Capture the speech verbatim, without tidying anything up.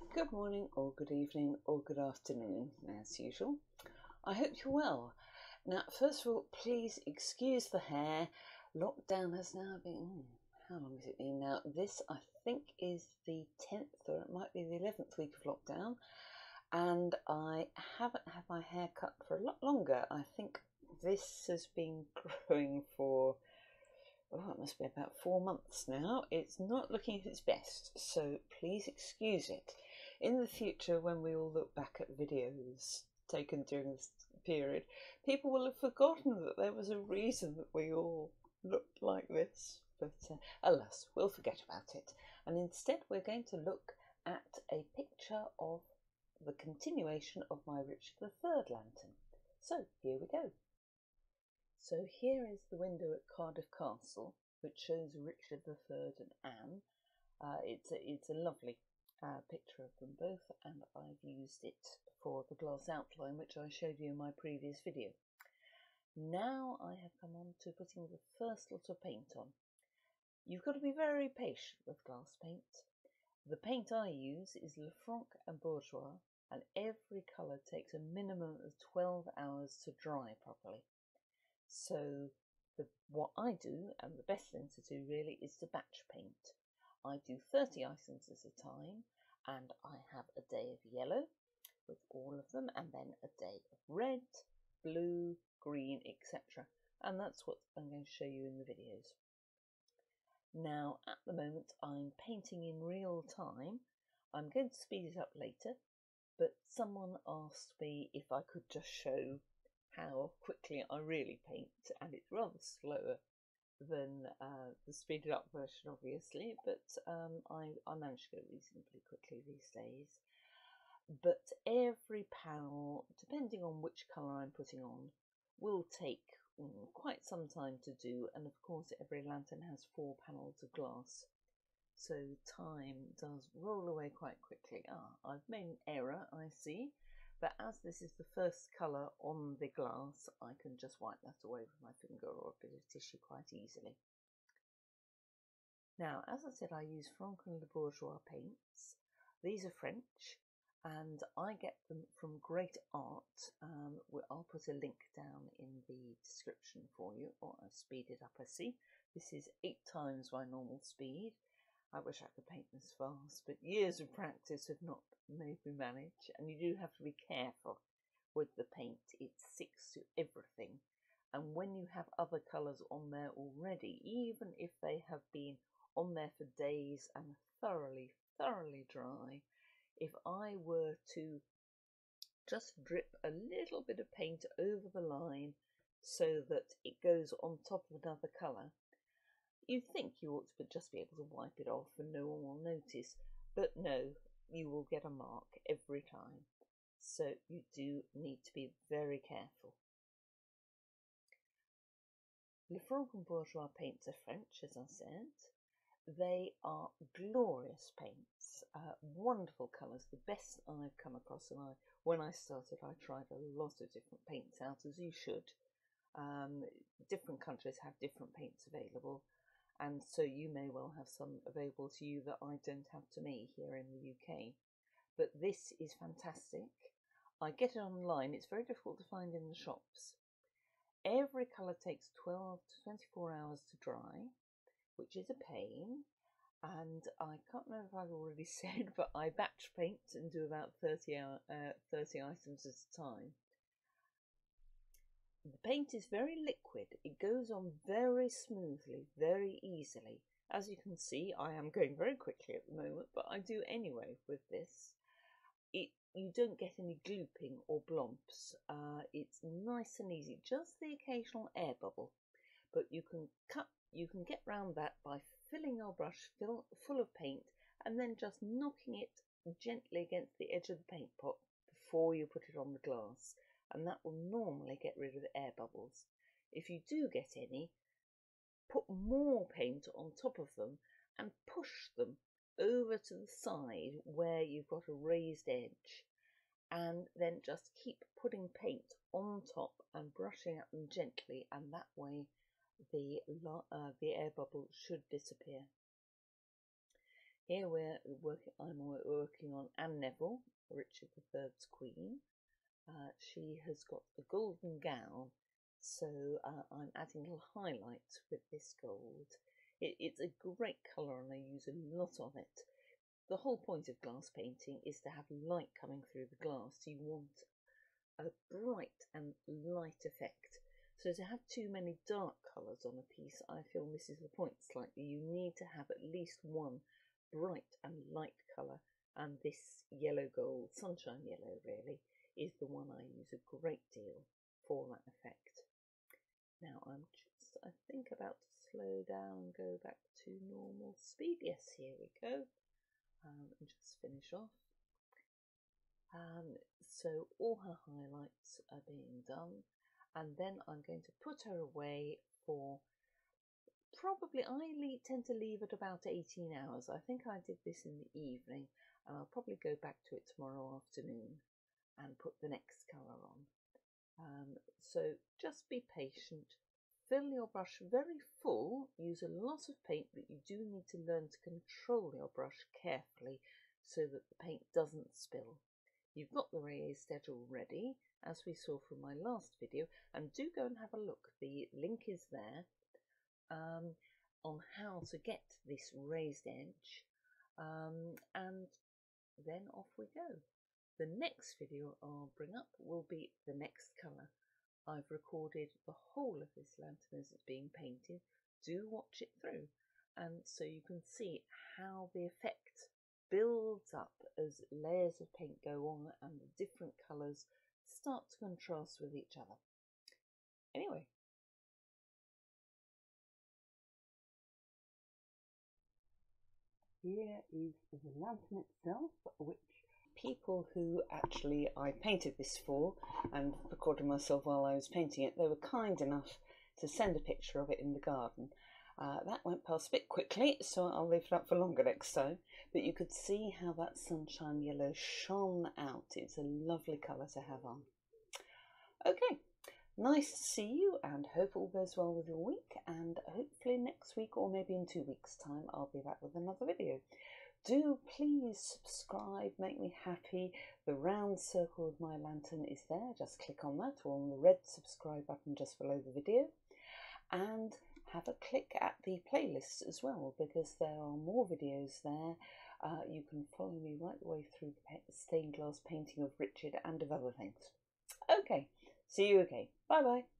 Good morning or good evening or good afternoon, as usual. I hope you're well. Now, first of all, please excuse the hair. Lockdown has now been, how long has it been now? This, I think, is the tenth or it might be the eleventh week of lockdown. And I haven't had my hair cut for a lot longer. I think this has been growing for, oh, it must be about four months now. It's not looking at its best, so please excuse it. In the future, when we all look back at videos taken during this period, people will have forgotten that there was a reason that we all looked like this. But uh, alas, we'll forget about it. And instead, we're going to look at a picture of the continuation of my Richard the Third lantern. So here we go. So here is the window at Cardiff Castle, which shows Richard the Third and Anne. Uh, it's, a, it's a lovely uh, picture of them both, and I've used it for the glass outline, which I showed you in my previous video. Now I have come on to putting the first lot of paint on. You've got to be very patient with glass paint. The paint I use is Lefranc and Bourgeois, and every colour takes a minimum of twelve hours to dry properly. So the, what I do, and the best thing to do really, is to batch paint. I do thirty items at a time, and I have a day of yellow with all of them, and then a day of red, blue, green, et cetera. And that's what I'm going to show you in the videos. Now, at the moment, I'm painting in real time. I'm going to speed it up later, but someone asked me if I could just show how quickly I really paint, and it's rather slower than uh, the speeded up version, obviously, but um, I, I manage to go reasonably quickly these days. But every panel, depending on which colour I'm putting on, will take mm, quite some time to do, and of course every lantern has four panels of glass, so time does roll away quite quickly. Ah, I've made an error, I see. But as this is the first colour on the glass, I can just wipe that away with my finger or a bit of tissue quite easily. Now, as I said, I use Franck and Le Bourgeois paints. These are French, and I get them from Great Art. Um, I'll put a link down in the description for you. Oh, I've speeded up, I see. This is eight times my normal speed. I wish I could paint this fast, but years of practice have not made me manage, and you do have to be careful with the paint. It sticks to everything, and when you have other colours on there already, even if they have been on there for days and thoroughly, thoroughly dry, if I were to just drip a little bit of paint over the line so that it goes on top of another colour, you'd think you ought to just be able to wipe it off and no one will notice, but no, you will get a mark every time. So you do need to be very careful. Lefranc and Bourgeois paints are French, as I said. They are glorious paints, uh, wonderful colours, the best I've come across. And I, when I started, I tried a lot of different paints out, as you should. Um, different countries have different paints available, and so you may well have some available to you that I don't have to me here in the U K. But this is fantastic. I get it online. It's very difficult to find in the shops. Every colour takes twelve to twenty-four hours to dry, which is a pain. And I can't remember if I've already said, but I batch paint and do about thirty, hour, uh, thirty items at a time. The paint is very liquid. It goes on very smoothly, very easily. As you can see, I am going very quickly at the moment, but I do anyway with this. It, you don't get any glooping or blobs. Uh, it's nice and easy, just the occasional air bubble. But you can cut, you can get round that by filling your brush fill, full of paint and then just knocking it gently against the edge of the paint pot before you put it on the glass. And that will normally get rid of the air bubbles. If you do get any, put more paint on top of them and push them over to the side where you've got a raised edge, and then just keep putting paint on top and brushing at them gently, and that way the, uh, the air bubble should disappear. Here we're working, I'm working on Anne Neville, Richard the third's queen. Uh, she has got a golden gown, so uh, I'm adding little highlights with this gold. It, it's a great colour and I use a lot of it. The whole point of glass painting is to have light coming through the glass. You want a bright and light effect. So to have too many dark colours on a piece, I feel misses the point slightly. You need to have at least one bright and light colour, and this yellow gold, sunshine yellow really, is the one I use a great deal for that effect. Now I'm just, I think, about to slow down and go back to normal speed. Yes, here we go. Um, and just finish off. Um, so all her highlights are being done, and then I'm going to put her away for probably, I tend to leave at about eighteen hours. I think I did this in the evening, and I'll probably go back to it tomorrow afternoon and put the next colour on. Um, so just be patient. Fill your brush very full, use a lot of paint, but you do need to learn to control your brush carefully so that the paint doesn't spill. You've got the raised edge already, as we saw from my last video, and do go and have a look. The link is there um, on how to get this raised edge, um, and then off we go. The next video I'll bring up will be the next colour. I've recorded the whole of this lantern as it's being painted. Do watch it through, and so you can see how the effect builds up as layers of paint go on and the different colours start to contrast with each other. Anyway, here is the lantern itself, which people who actually I painted this for and recorded myself while I was painting it, they were kind enough to send a picture of it in the garden. Uh, that went past a bit quickly, so I'll leave it up for longer next time. But you could see how that sunshine yellow shone out. It's a lovely colour to have on. Okay, nice to see you, and hope all goes well with your week. And hopefully next week, or maybe in two weeks' time, I'll be back with another video. Do please subscribe, make me happy. The round circle of my lantern is there. Just click on that, or on the red subscribe button just below the video. And have a click at the playlist as well, because there are more videos there. Uh, you can follow me right the way through the stained glass painting of Richard and of other things. Okay, see you again. Bye bye.